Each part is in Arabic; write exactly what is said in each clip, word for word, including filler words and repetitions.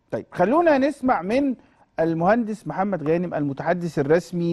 طيب خلونا نسمع من المهندس محمد غانم المتحدث الرسمي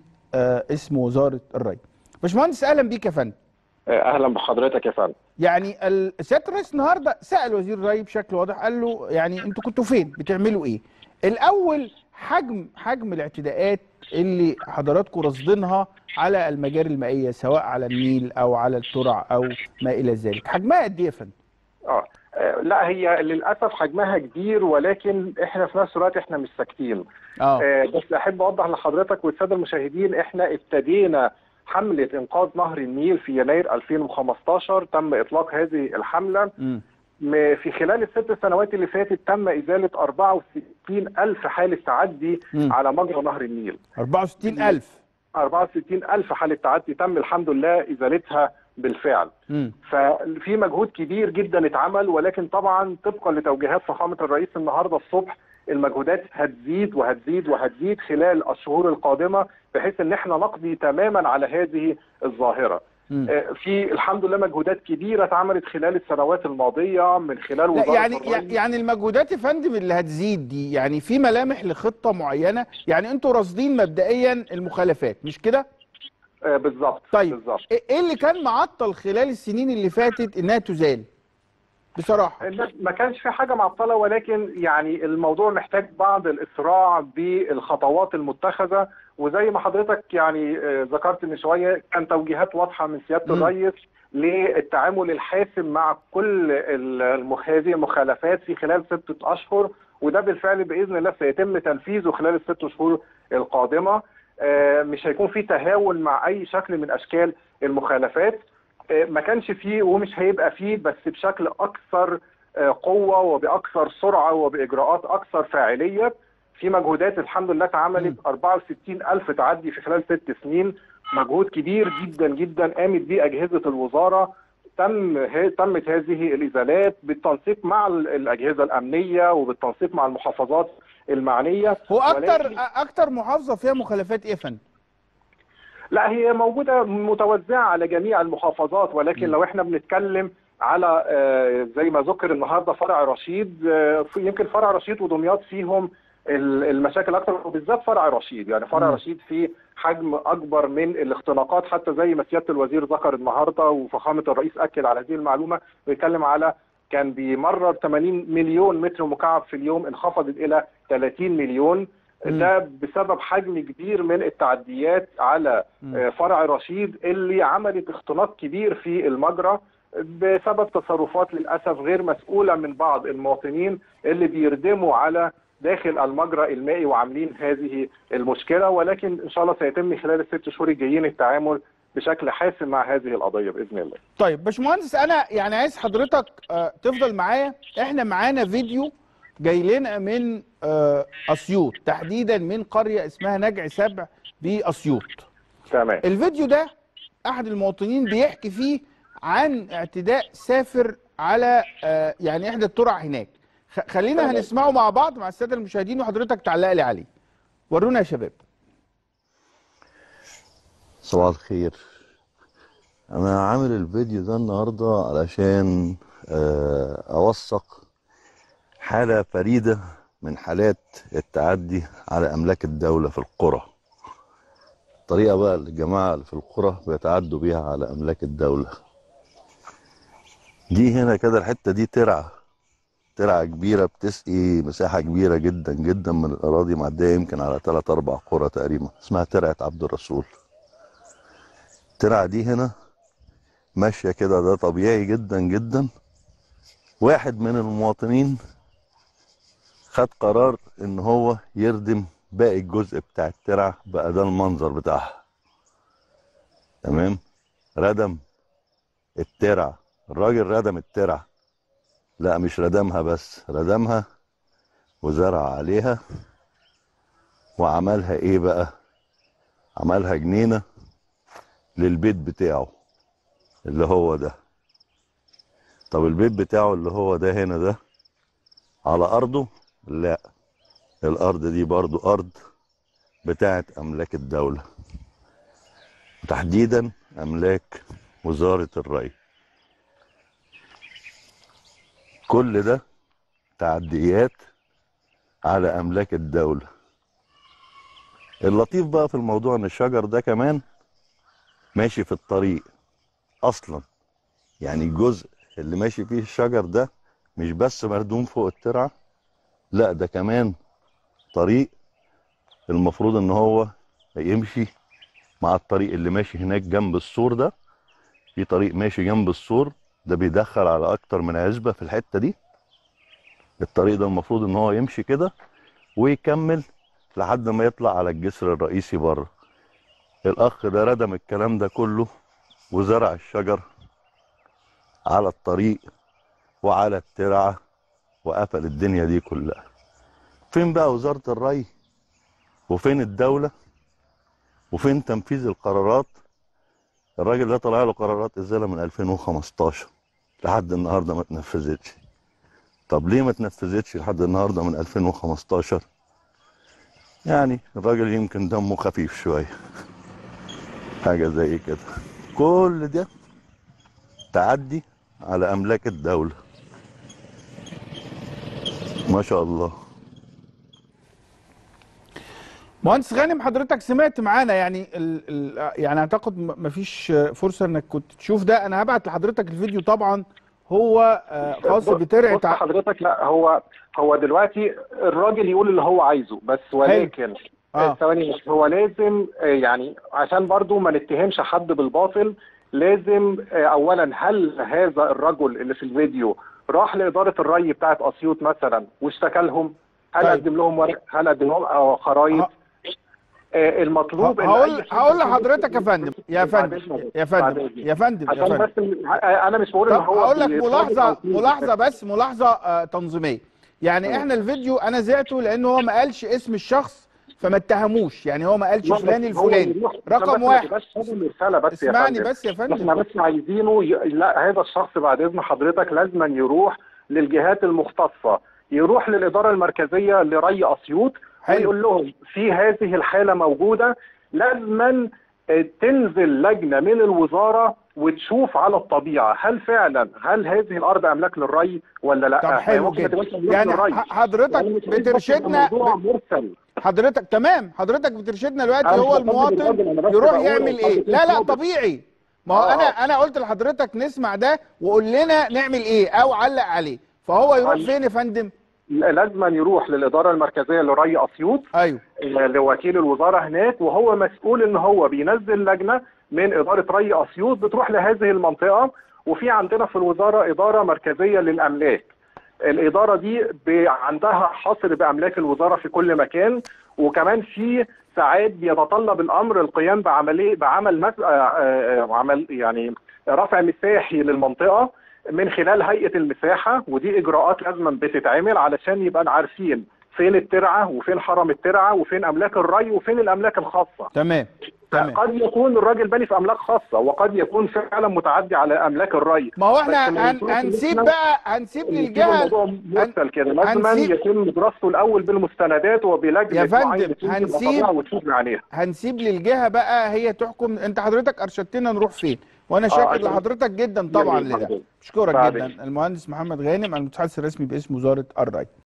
باسم وزاره الري. باشمهندس اهلا بيك يا فندم. اهلا بحضرتك يا فندم. يعني سياده الرئيس النهارده سال وزير الري بشكل واضح، قال له يعني انتوا كنتوا فين؟ بتعملوا ايه؟ الاول حجم حجم الاعتداءات اللي حضراتكم راصدينها على المجاري المائيه سواء على النيل او على الترع او ما الى ذلك، حجمها قد ايه يا فندم؟ اه لا، هي للاسف حجمها كبير، ولكن احنا في نفس الوقت احنا مش ساكتين. اه آه بس احب اوضح لحضرتك والساده المشاهدين، احنا ابتدينا حمله انقاذ نهر النيل في يناير ألفين وخمستاشر. تم اطلاق هذه الحمله. م. في خلال الست سنوات اللي فاتت تم ازاله أربعة وستين ألف حاله تعدي م. على مجرى نهر النيل. أربعة وستين ألف أربعة وستين ألف حاله تعدي تم الحمد لله ازالتها بالفعل. م. ففي مجهود كبير جدا اتعمل، ولكن طبعا طبقا لتوجيهات فخامه الرئيس النهارده الصبح المجهودات هتزيد وهتزيد وهتزيد خلال الشهور القادمه، بحيث ان احنا نقضي تماما على هذه الظاهره. م. في الحمد لله مجهودات كبيره اتعملت خلال السنوات الماضيه من خلال وزاره يعني الري. يعني المجهودات يا فندم اللي هتزيد دي يعني في ملامح لخطه معينه، يعني انتوا راصدين مبدئيا المخالفات مش كده؟ آه بالظبط. طيب بالظبط. ايه اللي كان معطل خلال السنين اللي فاتت انها تزال؟ بصراحه ما كانش في حاجه معطله، ولكن يعني الموضوع محتاج بعض الاسراع بالخطوات المتخذه، وزي ما حضرتك يعني ذكرت من شويه كان توجيهات واضحه من سياده الرئيس للتعامل الحاسم مع كل هذه المخالفات في خلال ستة اشهر، وده بالفعل باذن الله سيتم تنفيذه خلال الست شهور القادمه. مش هيكون في تهاون مع اي شكل من اشكال المخالفات، ما كانش فيه ومش هيبقى فيه، بس بشكل اكثر قوه وباكثر سرعه وباجراءات اكثر فاعليه. في مجهودات الحمد لله اتعملت أربعة وستين ألف تعدي في خلال ست سنين، مجهود كبير جدا جدا قامت به اجهزه الوزاره. تم تمت هذه الازالات بالتنسيق مع الاجهزه الامنيه وبالتنسيق مع المحافظات المعنيه. هو اكتر اكتر محافظه فيها مخالفات ايه يا فندم؟ لا، هي موجودة متوزعة على جميع المحافظات، ولكن م. لو احنا بنتكلم على زي ما ذكر النهارده فرع رشيد، يمكن فرع رشيد ودمياط فيهم المشاكل اكثر، وبالذات فرع رشيد. يعني فرع م. رشيد فيه حجم اكبر من الاختناقات، حتى زي ما سياده الوزير ذكر النهارده وفخامه الرئيس اكد على هذه المعلومه. بيتكلم على كان بيمرر ثمانين مليون متر مكعب في اليوم، انخفضت الى ثلاثين مليون. ده بسبب حجم كبير من التعديات على فرع رشيد اللي عملت اختناق كبير في المجرى بسبب تصرفات للاسف غير مسؤوله من بعض المواطنين اللي بيردموا على داخل المجرى المائي وعاملين هذه المشكله. ولكن ان شاء الله سيتم خلال الست شهور الجايين التعامل بشكل حاسم مع هذه القضيه باذن الله. طيب باشمهندس، انا يعني عايز حضرتك تفضل معايا. احنا معانا فيديو جاي لنا من اسيوط، تحديدا من قريه اسمها نجع سبع باسيوط. تمام. الفيديو ده احد المواطنين بيحكي فيه عن اعتداء سافر على يعني احدى الترع هناك. خلينا تمام. هنسمعه مع بعض مع الساده المشاهدين وحضرتك تعلق لي عليه. ورونا يا شباب. صباح الخير. انا عامل الفيديو ده النهارده علشان اوثق حالة فريدة من حالات التعدي على أملاك الدولة في القرى. طريقة بقى الجماعة اللي في القرى بيتعدوا بيها على أملاك الدولة. دي هنا كده الحتة دي ترعة ترعة كبيرة بتسقي مساحة كبيرة جدا جدا من الأراضي، معدية يمكن على ثلاث أربع قرى تقريبا، اسمها ترعة عبد الرسول. الترعة دي هنا ماشية كده، ده طبيعي جدا جدا. واحد من المواطنين خد قرار ان هو يردم باقي الجزء بتاع الترعه، بقى ده المنظر بتاعها. تمام. ردم الترعه، الراجل ردم الترعه، لا مش ردمها بس، ردمها وزرع عليها وعملها ايه بقى؟ عملها جنينه للبيت بتاعه اللي هو ده. طب البيت بتاعه اللي هو ده هنا ده على ارضه؟ لا، الارض دي برضو ارض بتاعت املاك الدولة، تحديدا املاك وزارة الري. كل ده تعديات على املاك الدولة. اللطيف بقى في الموضوع ان الشجر ده كمان ماشي في الطريق اصلا، يعني الجزء اللي ماشي فيه الشجر ده مش بس مردوم فوق الترعة، لا ده كمان طريق المفروض ان هو يمشي مع الطريق اللي ماشي هناك جنب السور ده. في طريق ماشي جنب السور ده بيدخل على اكتر من عزبة في الحتة دي. الطريق ده المفروض ان هو يمشي كده ويكمل لحد ما يطلع على الجسر الرئيسي بره. الاخ ده ردم الكلام ده كله وزرع الشجر على الطريق وعلى الترعة وقفل الدنيا دي كلها. فين بقى وزارة الري؟ وفين الدولة؟ وفين تنفيذ القرارات؟ الراجل ده طلع له قرارات ازالة من ألفين وخمستاشر لحد النهارده ما اتنفذتش. طب ليه ما اتنفذتش لحد النهارده من ألفين وخمستاشر؟ يعني الراجل يمكن دمه خفيف شويه، حاجه زي كده. كل ده تعدي على املاك الدوله، ما شاء الله. مهندس غانم، حضرتك سمعت معانا يعني ال ال يعني اعتقد مفيش فرصه انك كنت تشوف ده. انا هبعت لحضرتك الفيديو طبعا، هو خاص بترعه. بص حضرتك، لا هو هو دلوقتي الراجل يقول اللي هو عايزه بس، ولكن ثواني، آه. هو لازم يعني عشان برضو ما نتهمش حد بالباطل، لازم اولا هل هذا الرجل اللي في الفيديو راح لاداره الري بتاعت اسيوط مثلا واشتكى لهم؟ هل طيب. قدم لهم ورق؟ هل قدم لهم خرايط؟ آه المطلوب ان هقول هقول لحضرتك يا فندم يا فندم يا فندم يا فندم يا فندم بس انا مش بقول ان هو هقول لك ملاحظه ملاحظه بس ملاحظه آه تنظيميه. يعني م. احنا الفيديو انا زعته لان هو ما قالش اسم الشخص فما اتهموش، يعني هو ما قالش فلان الفلاني. رقم واحد بس الرساله بس اسمعني يا بس يا فندم، احنا بس عايزينه ي... لا هذا الشخص بعد اذن حضرتك لازم يروح للجهات المختصه، يروح للاداره المركزيه لري اسيوط ويقول لهم في هذه الحاله موجوده، لازما تنزل لجنه من الوزاره وتشوف على الطبيعه هل فعلا هل هذه الارض املاك للري ولا لا. طب حلو جدا. يعني حضرتك بترشدنا حضرتك تمام حضرتك بترشدنا دلوقتي هو المواطن يروح يعمل ايه؟ لا لا طبيعي. ما هو انا انا قلت لحضرتك نسمع ده وقول لنا نعمل ايه او علق عليه. فهو يروح فين يا فندم؟ لازم يروح للاداره المركزيه لري اسيوط. ايوه. لوكيل الوزاره هناك، وهو مسؤول ان هو بينزل لجنه من اداره ري اسيوط بتروح لهذه المنطقه. وفي عندنا في الوزاره اداره مركزيه للاملاك. الاداره دي عندها حصر باملاك الوزاره في كل مكان، وكمان في ساعات بيتطلب الامر القيام بعمليه بعمل مس... عمل يعني رفع مساحي للمنطقه من خلال هيئه المساحه، ودي اجراءات لازما بتتعمل علشان يبقى عارفين فين الترعه وفين حرم الترعه وفين املاك الري وفين الاملاك الخاصه. تمام تمام. قد يكون الراجل باني في املاك خاصه وقد يكون فعلا متعدي على املاك الري. ما هو احنا هن... هنسيب بقى هنسيب للجهه الموضوع مرسل كده، لازم يتم دراسته الاول بالمستندات وبلجنه يا فندم. هنسيب وتشوف عليها. هنسيب للجهه بقى هي تحكم. انت حضرتك ارشدتنا نروح فين، وانا شاكر آه لحضرتك جدا طبعا لده. اشكرك جدا. المهندس محمد غانم، المتحدث الرسمي باسم وزاره الري.